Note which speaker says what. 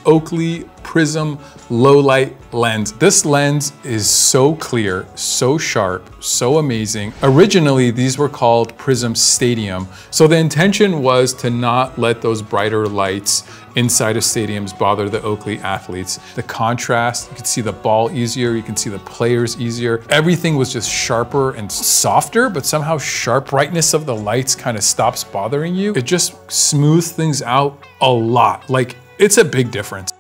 Speaker 1: Oakley PRIZM Low Light lens. This lens is so clear, so sharp, so amazing. Originally, these were called PRIZM Stadium. So the intention was to not let those brighter lights inside of stadiums bother the Oakley athletes. The contrast, you can see the ball easier, you can see the players easier. Everything was just sharper and softer, but somehow sharp brightness of the lights kind of stops bothering you. It just smooths things out a lot. Like, it's a big difference.